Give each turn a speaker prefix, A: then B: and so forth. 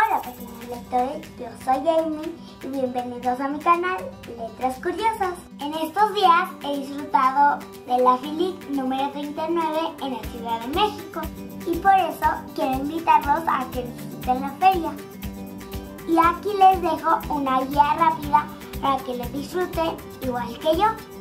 A: Hola pequeños lectores, yo soy Amy y bienvenidos a mi canal Letras Curiosas. En estos días he disfrutado de la FILIC número 39 en la Ciudad de México y por eso quiero invitarlos a que visiten la feria. Y aquí les dejo una guía rápida para que lo disfruten igual que yo.